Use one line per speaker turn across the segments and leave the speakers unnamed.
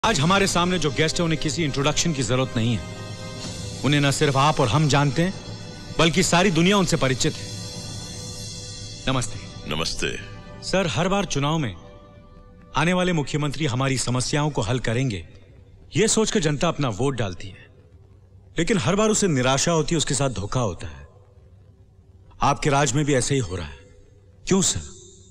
आज हमारे सामने जो गेस्ट है उन्हें किसी इंट्रोडक्शन की जरूरत नहीं है। उन्हें न सिर्फ आप और हम जानते हैं बल्कि सारी दुनिया उनसे परिचित है। नमस्ते।
नमस्ते
सर, हर बार चुनाव में आने वाले मुख्यमंत्री हमारी समस्याओं को हल करेंगे यह सोचकर जनता अपना वोट डालती है, लेकिन हर बार उसे निराशा होती है, उसके साथ धोखा होता है। आपके राज में भी ऐसे ही हो रहा है, क्यों सर?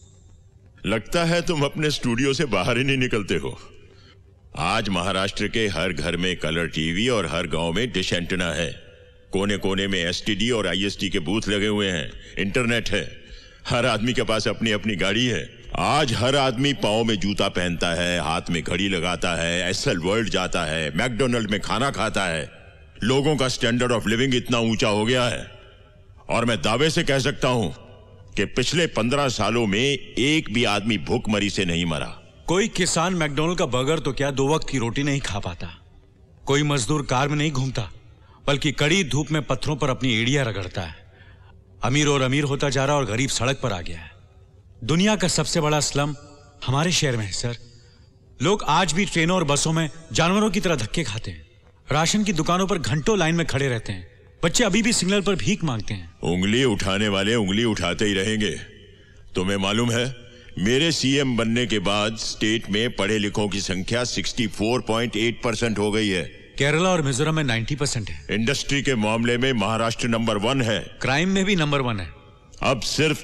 लगता है तुम अपने स्टूडियो से बाहर ही नहीं निकलते हो। आज महाराष्ट्र के हर घर में कलर टीवी और हर गांव में डिश एंटेना है। कोने कोने में एसटीडी और आईएसटी के बूथ लगे हुए हैं। इंटरनेट है। हर आदमी के पास अपनी अपनी गाड़ी है। आज हर आदमी पाँव में जूता पहनता है, हाथ में घड़ी लगाता है, एसएल वर्ल्ड जाता है, मैकडोनल्ड में खाना खाता है। लोगों का स्टैंडर्ड ऑफ लिविंग इतना ऊंचा हो गया है और मैं दावे से कह सकता हूं कि पिछले 15 सालों में एक भी आदमी भूखमरी से नहीं मरा।
कोई किसान मैकडोनल्ड का बर्गर तो क्या 2 वक्त की रोटी नहीं खा पाता। कोई मजदूर कार में नहीं घूमता बल्कि कड़ी धूप में पत्थरों पर अपनी एड़ियां रगड़ता है। अमीर और अमीर होता जा रहा और गरीब सड़क पर आ गया है। दुनिया का सबसे बड़ा स्लम हमारे शहर में है सर। लोग आज भी ट्रेनों और बसों में जानवरों की तरह धक्के खाते हैं। राशन की दुकानों पर घंटों लाइन में खड़े रहते हैं। बच्चे अभी भी सिग्नल पर भीख मांगते हैं।
उंगली उठाने वाले उंगली उठाते ही रहेंगे। तुम्हें मालूम है, मेरे सीएम बनने के बाद स्टेट में पढ़े लिखों की संख्या 64.8% हो गई है।
केरला और मिजोरम में 90% है।
इंडस्ट्री के मामले में महाराष्ट्र नंबर 1 है।
क्राइम में भी नंबर 1 है।
अब सिर्फ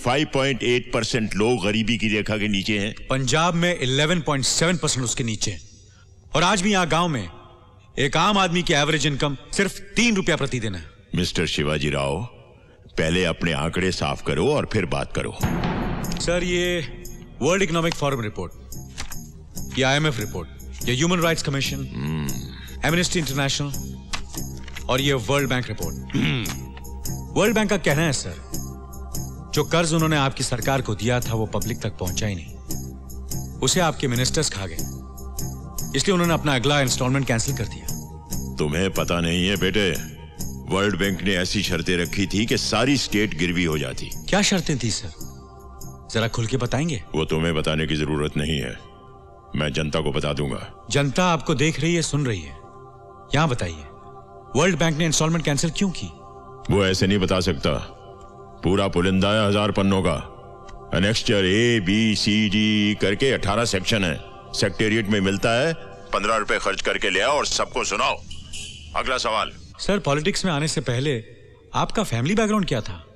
35.8% लोग गरीबी की रेखा के नीचे हैं।
पंजाब में 11.7% उसके नीचे है। और आज भी यहाँ गांव में एक आम आदमी की एवरेज इनकम सिर्फ 3 रुपया प्रतिदिन है।
मिस्टर शिवाजी राव, पहले अपने आंकड़े साफ करो और फिर बात करो।
सर, ये वर्ल्ड इकोनॉमिक फोरम रिपोर्ट, ये आईएमएफ रिपोर्ट, ये human rights commission, Amnesty International और ये world bank report. World bank का कहना है सर, जो कर्ज उन्होंने आपकी सरकार को दिया था वो पब्लिक तक पहुंचा ही नहीं। उसे आपके मिनिस्टर्स खा गए, इसलिए उन्होंने अपना अगला इंस्टॉलमेंट कैंसिल कर दिया।
तुम्हें पता नहीं है बेटे, वर्ल्ड बैंक ने ऐसी शर्तें रखी थी कि सारी स्टेट गिरवी हो जाती।
क्या शर्तें थी सर, जरा खुल के बताएंगे?
वो तुम्हें बताने की जरूरत नहीं है, मैं जनता को बता दूंगा।
जनता आपको देख रही है, सुन रही है। यहां बताइए, वर्ल्ड बैंक ने इंस्टॉलमेंट कैंसिल क्यों की?
वो ऐसे नहीं बता सकता। पूरा पुलिंदा है 1000 पन्नों का। एनेक्स्चर ABCD करके 18 सेक्शन है। सेक्रेटेरिएट में मिलता है। 15 रुपए खर्च करके ले आओ और सबको सुनाओ। अगला सवाल।
सर, पॉलिटिक्स में आने से पहले आपका फैमिली बैकग्राउंड क्या था?